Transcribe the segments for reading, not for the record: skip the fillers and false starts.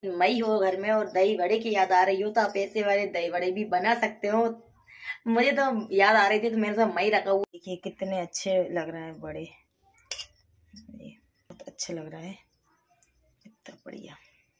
मई हो घर में और दही बड़े की याद आ रही हो तो आप ऐसे वाले दही बड़े भी बना सकते हो। मुझे तो याद आ रही थी तो मेरे साथ मई रखा हुआ। देखिए कितने अच्छे लग रहे हैं बड़े, ये बहुत अच्छा लग रहा है, इतना बढ़िया।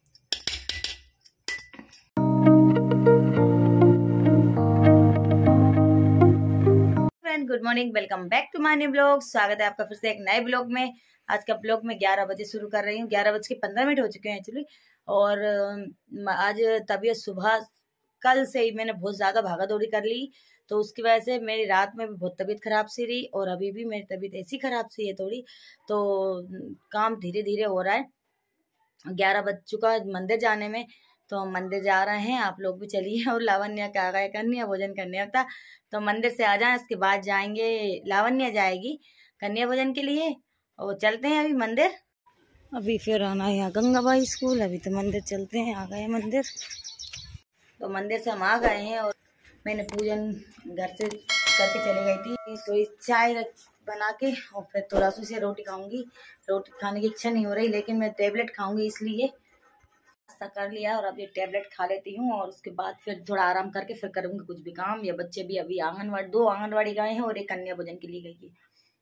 Good morning, welcome back to my new blog. स्वागत है आपका फिर से एक नए ब्लॉग में। आज का ब्लॉग मैं 11 बजे शुरू कर रही हूँ। 11:15 हो चुके हैं एक्चुअली। और आज तबीयत सुबह कल से ही मैंने बहुत ज्यादा भागा दौड़ी कर ली, तो उसकी वजह से मेरी रात में भी बहुत तबीयत खराब सी रही और अभी भी मेरी तबीयत ऐसी खराब सी है थोड़ी। तो काम धीरे धीरे हो रहा है। 11 बज चुका है मंदिर जाने में, तो हम मंदिर जा रहे हैं। आप लोग भी चलिए। और लावण्य का गए कन्या भोजन करने होता, तो मंदिर से आ जाए, उसके बाद जाएंगे। लावण्य जाएगी कन्या भोजन के लिए और चलते हैं अभी मंदिर। अभी फिर आना है यहाँ गंगाबाई स्कूल। अभी तो मंदिर चलते हैं, आ गए मंदिर। तो मंदिर से हम आ गए हैं और मैंने पूजन घर से करके चली गई थी। तो चाय बना के और फिर थोड़ा सी रोटी खाऊंगी। रोटी खाने की इच्छा नहीं हो रही, लेकिन मैं टेबलेट खाऊंगी इसलिए नाश्ता कर लिया और अब ये टेबलेट खा लेती हूँ। और उसके बाद फिर थोड़ा आराम करके फिर करूंगी कुछ भी काम। या बच्चे भी अभी आंगनवाड़ी, 2 आंगनवाड़ी गए हैं और एक कन्या भोजन के लिए गई है।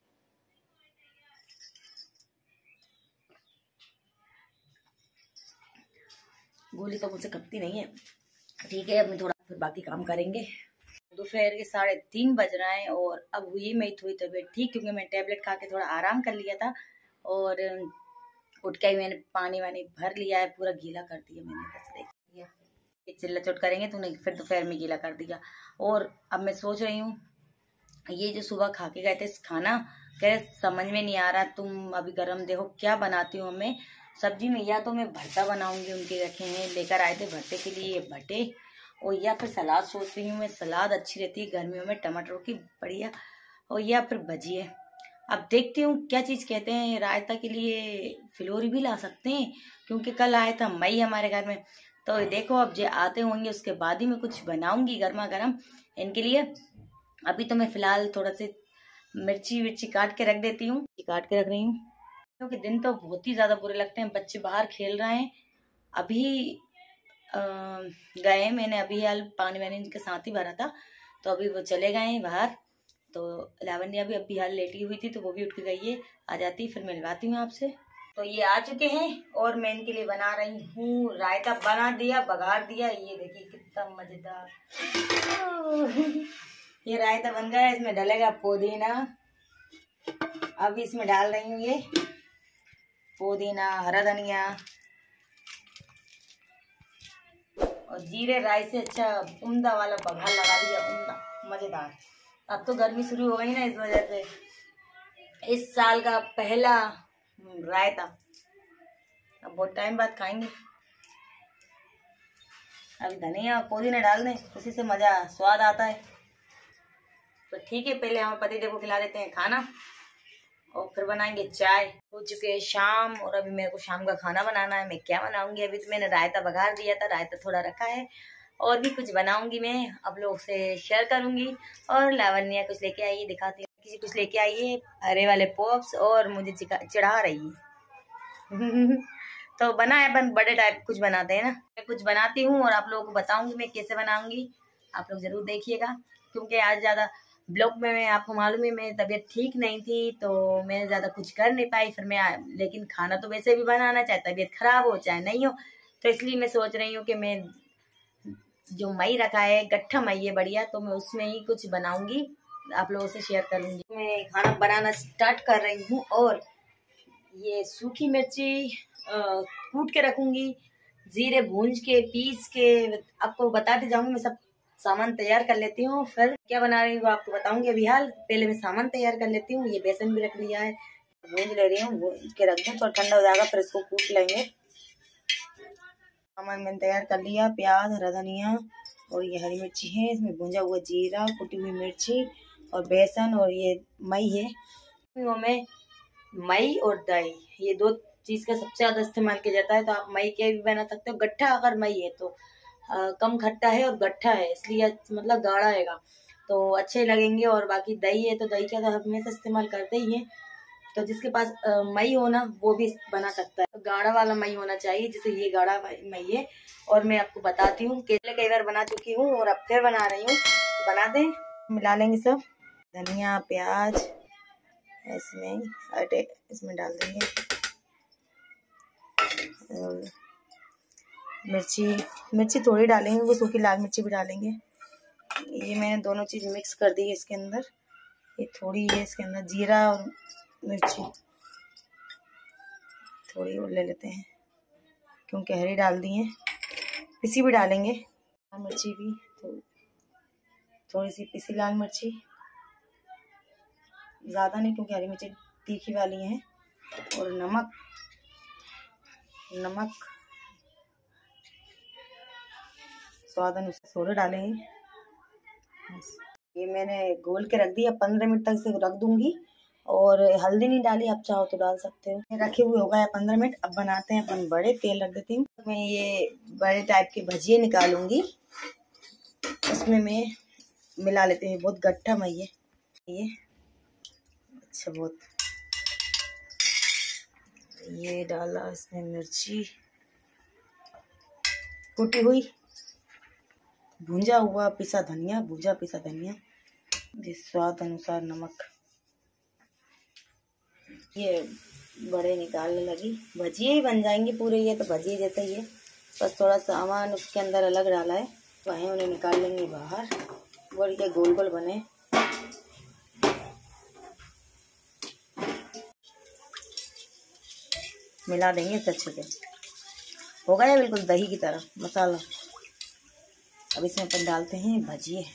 गोली तो मुझसे खपती नहीं है, ठीक है। अब मैं थोड़ा फिर बाकी काम करेंगे। दोपहर के 3:30 बज रहे हैं और अब हुई मेरी थोड़ी तबीयत ठीक, क्योंकि मैं टेबलेट खा के थोड़ा आराम कर लिया था। और उठ के मैंने पानी वानी भर लिया है, पूरा गीला कर दिया मैंने, बस देख लिया। चिल्ला चोट करेंगे तो नहीं, फिर दोपहर में गीला कर दिया। और अब मैं सोच रही हूँ, ये जो सुबह खा के गए थे खाना, कह समझ में नहीं आ रहा, तुम अभी गरम देखो क्या बनाती हूँ मैं सब्जी में। या तो मैं भरता बनाऊंगी, उनके रखे हैं, लेकर आए थे भरते के लिए भट्टे, और या फिर सलाद सोच रही हूँ मैं। सलाद अच्छी रहती है गर्मियों में, टमाटरों की बढ़िया। और या फिर भजिए। अब देखती हूँ क्या चीज कहते हैं। रायता के लिए फिलोरी भी ला सकते हैं, क्योंकि कल आया था मई हमारे घर में। तो देखो अब जो आते होंगे उसके बाद ही मैं कुछ बनाऊंगी गर्मा गर्म इनके लिए। अभी तो मैं फिलहाल थोड़ा से मिर्ची काट के रख देती हूँ, काट के रख रही हूँ, क्योंकि दिन तो बहुत ही ज्यादा बुरे लगते हैं। बच्चे बाहर खेल रहे हैं। अभी गए, मैंने अभी हाल पानी वानी इनके साथ ही भरा था, तो अभी वो चले गए हैं बाहर। तो लावण्या भी अभी हाल लेटी हुई थी, तो वो भी उठ के गई है। आ जाती फिर मिलवाती हूँ आपसे। तो ये आ चुके हैं और मैं इनके लिए बना रही हूँ रायता। बना दिया, बघार दिया, ये देखिए कितना मजेदार ये रायता बन गया। इसमें डलेगा पुदीना। अभी इसमें डाल रही हूँ ये पुदीना, हरा धनिया और जीरे राई से अच्छा उम्दा वाला बघार लगा दिया, उम्दा मजेदार। अब तो गर्मी शुरू हो गई ना, इस वजह से इस साल का पहला रायता। अब बहुत टाइम बाद खाएंगे। अब धनिया और पुदीना डाल दें, उसी से मजा स्वाद आता है। तो ठीक है, पहले हम पतिदेव को खिला देते हैं खाना और फिर बनाएंगे चाय। हो चुके हैं शाम और अभी मेरे को शाम का खाना बनाना है। मैं क्या बनाऊंगी, अभी तो मैंने रायता बघार दिया था, रायता थोड़ा रखा है। और भी कुछ बनाऊंगी मैं, आप लोग से शेयर करूंगी। और लावण्या कुछ लेके आई है, दिखाती हूँ। किसी कुछ लेके आई है, हरे वाले पॉप्स, और मुझे चढ़ा रही है तो बना है, बड़े टाइप कुछ बनाते हैं ना। मैं कुछ बनाती हूँ और आप लोगों को बताऊंगी मैं कैसे बनाऊंगी। आप लोग जरूर देखिएगा, क्योंकि आज ज्यादा ब्लॉग में मैं, आपको मालूम है मेरी तबीयत ठीक नहीं थी, तो मैं ज्यादा कुछ कर नहीं पाई। फिर मैं, लेकिन खाना तो वैसे भी बनाना, चाहे तबीयत खराब हो चाहे नहीं हो। तो इसलिए मैं सोच रही हूँ कि मैं जो मई रखा है, गट्ठा मई है बढ़िया, तो मैं उसमें ही कुछ बनाऊंगी, आप लोगों से शेयर करूंगी। मैं खाना बनाना स्टार्ट कर रही हूँ। और ये सूखी मिर्ची कूट के रखूंगी, जीरे भूंज के पीस के आपको बताते जाऊंगी। मैं सब सामान तैयार कर लेती हूँ, फिर क्या बना रही हूँ आपको बताऊंगी। अभी हाल पहले मैं सामान तैयार कर लेती हूँ। ये बेसन भी रख लिया है, भूंज ले रही हूँ, भूंज के रख दूँ तो ठंडा हो जाएगा, फिर इसको कूट लेंगे। सामान मैंने तैयार कर लिया, प्याज, हरा धनिया और ये हरी मिर्ची है, इसमें भुंजा हुआ जीरा, कुटी हुई मिर्ची और बेसन, और ये मई है। में मई और दही, ये 2 चीज का सबसे ज्यादा इस्तेमाल किया जाता है। तो आप मई के भी बना सकते हो। गट्ठा अगर मई है तो कम खट्टा है, और गट्ठा है इसलिए मतलब गाढ़ा हैगा तो अच्छे लगेंगे। और बाकी दही है तो दही का तो हमेशा इस्तेमाल करते ही है। तो जिसके पास मई हो ना वो भी बना सकता है। गाढ़ा वाला मई होना चाहिए, जैसे ये गाढ़ा मई है। और मैं आपको बताती हूँ, केले कई बार बना चुकी हूँ और अब फिर बना रही हूँ। बना दें, मिला लेंगे सब, धनिया प्याज इसमें डाल देंगे, और मिर्ची थोड़ी डालेंगे, वो सूखी लाल मिर्ची भी डालेंगे। ये मैंने दोनों चीज़ मिक्स कर दी है इसके अंदर। ये थोड़ी है इसके अंदर जीरा और मिर्ची थोड़ी और ले लेते हैं, क्योंकि हरी डाल दी है, पिसी भी डालेंगे मिर्ची भी, तो थोड़ी सी पिसी लाल मिर्ची, ज़्यादा नहीं क्योंकि हरी मिर्ची तीखी वाली है। और नमक स्वाद अनुसार सोडा डालेंगे। ये मैंने घोल के रख दिया, 15 मिनट तक इसे रख दूंगी। और हल्दी नहीं डाली, आप चाहो तो डाल सकते हो। रखे हुए हो गया 15 मिनट। अब बनाते हैं अपन बड़े। तेल रख देती हूँ। मैं ये बड़े टाइप के भजिए निकालूंगी, उसमें मैं मिला लेते हैं। बहुत गट्ठा मई है ये, अच्छा बहुत। ये डाला इसमें मिर्ची कुटी हुई, भुंजा हुआ पिसा धनिया, स्वाद अनुसार नमक। ये बड़े निकालने लगी, भजिए ही बन जाएंगे पूरे। ये तो भजिए जैसा ही है, बस थोड़ा सामान उसके अंदर अलग डाला है। वहीं उन्हें निकाल लेंगे बाहर। बढ़िया गोल गोल बने। मिला देंगे इसे अच्छे से। हो गया बिल्कुल दही की तरह मसाला। अब इसमें अपन डालते हैं भजिए।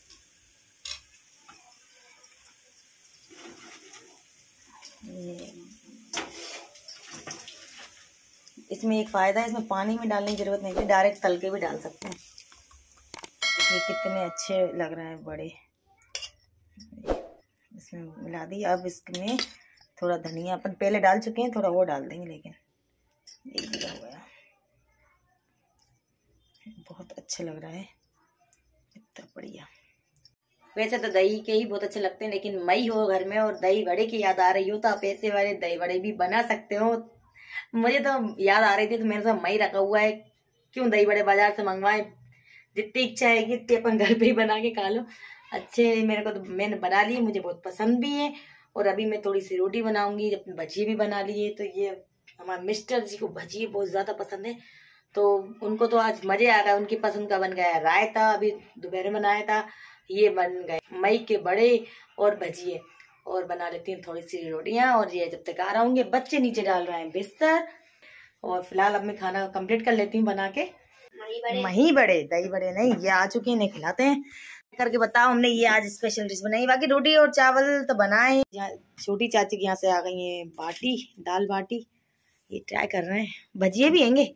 इसमें एक फायदा है, इसमें पानी में डालने की जरूरत नहीं है, डायरेक्ट तल के भी डाल सकते हैं। ये कितने अच्छे लग रहे हैं बड़े। इसमें मिला दी। अब इसमें थोड़ा धनिया अपन पहले डाल चुके हैं, थोड़ा वो डाल देंगे, लेकिन एक भी हो गया। बहुत अच्छा लग रहा है, इतना बढ़िया। वैसे तो दही के ही बहुत अच्छे लगते हैं, लेकिन मई हो घर में और दही बड़े की याद आ रही हो तो आप ऐसे वाले दही बड़े भी बना सकते हो। मुझे तो याद आ रही थी तो मेरे साथ मई रखा हुआ है, क्यों दही बड़े बाजार से मंगवाए। जितनी इच्छा है कि अपन घर पे ही बना के खा लो। अच्छे मेरे को तो मैंने बना लिए, मुझे बहुत पसंद भी है। और अभी मैं थोड़ी सी रोटी बनाऊंगी, अपनी भजिए भी बना लिए। तो ये हमारे मिस्टर जी को भजिए बहुत ज्यादा पसंद है, तो उनको तो आज मजे आ गए। उनकी पसंद का बन गया रायता, अभी दोपहर में बनाया था। ये बन गए मई के बड़े और भजिए। और बना लेती हूँ थोड़ी सी रोटियां। और ये जब तक आ रहा होंगे, बच्चे नीचे डाल रहे हैं बिस्तर। और फिलहाल अब मैं खाना कंप्लीट कर लेती हूँ बना के। मही बड़े, दही बड़े नहीं, ये आ चुके हैं, नहीं खिलाते हैं। करके बताओ, हमने ये आज स्पेशल डिश बनाई। बाकी रोटी और चावल तो बनाए। छोटी चाची के यहाँ से आ गई है बाटी, दाल बाटी, ये ट्राई कर रहे हैं। भजिए भी हैंगे।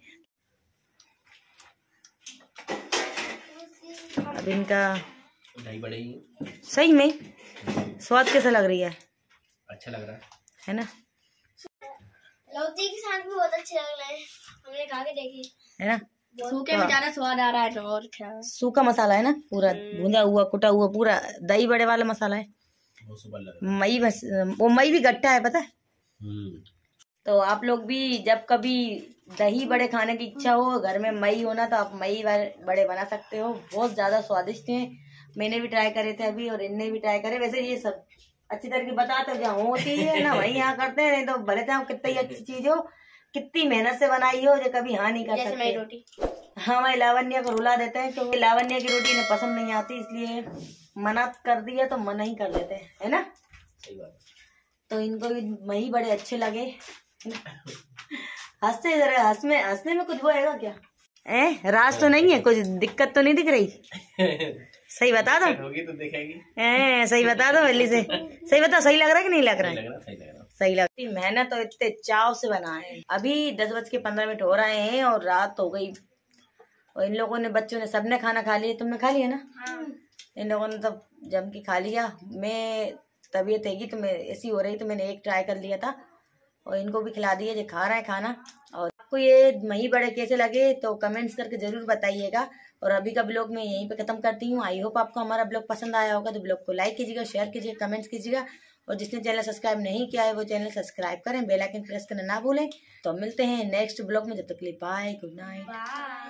अब इनका दही बड़े सही में स्वाद कैसा लग रही है? अच्छा लग रहा है ना? लौकी के साथ भी बहुत अच्छे लग रहे हैं, हमने खा के देखे, है ना? सूखे में ज्यादा स्वाद आ रहा है। तो और क्या, सूखा मसाला है ना, पूरा भुंजा हुआ कुटा हुआ, पूरा दही बड़े वाला मसाला है। मई बस, वो मई भी गट्टा है, पता है। तो आप लोग भी जब कभी दही बड़े खाने की इच्छा हो, घर में मई होना, तो आप मई बड़े बना सकते हो। बहुत ज्यादा स्वादिष्ट हैं। मैंने भी ट्राई करे थे अभी, और इनने भी ट्राई करे। वैसे ये सब अच्छी तरीके बताते हो, जहाँ होती है ना वही यहाँ करते हैं। नहीं तो भले चाहे कितनी अच्छी चीज हो, कितनी मेहनत से बनाई हो, जो कभी हाँ नहीं कर सकते। रोटी हाँ, वही लावण्य को रुला देते हैं, क्योंकि लावण्य की रोटी इन्हें पसंद नहीं आती, इसलिए मना कर दिया तो मना ही कर देते हैं, है ना? सही बात। तो इनको भी मही बड़े अच्छे लगे। हंसते जरा, हंसने में कुछ वो है क्या? राज तो नहीं है, कुछ दिक्कत तो नहीं दिख रही? सही बता दो, होगी तो देखेगी। सही बता दो जल्दी से, सही बता। सही लग रहा है कि नहीं लग रहा है? सही लग रही। मेहनत तो इतने चाव से बनाए। अभी 10:15 हो रहे हैं और रात हो गई। और इन लोगों ने, बच्चों ने, सबने खाना खा लिया। तुमने खा लिया ना? इन लोगों ने तो जम के खा लिया। मैं तबीयत हैगी तो मैं ऐसी हो रही, तो मैंने एक ट्राई कर लिया था और इनको भी खिला दिया जो खा रहा है खाना। और आपको ये मही बड़े कैसे लगे तो कमेंट्स करके जरूर बताइएगा। और अभी का ब्लॉग मैं यहीं पे खत्म करती हूँ। आई होप आपको हमारा ब्लॉग पसंद आया होगा। तो ब्लॉग को लाइक कीजिएगा, शेयर कीजिएगा, कमेंट्स कीजिएगा और जिसने चैनल सब्सक्राइब नहीं किया है वो चैनल सब्सक्राइब करें, बेल आइकन प्रेस करना ना भूलें। तो मिलते हैं नेक्स्ट ब्लॉग में, जब तक के लिए बाय, गुड नाइट।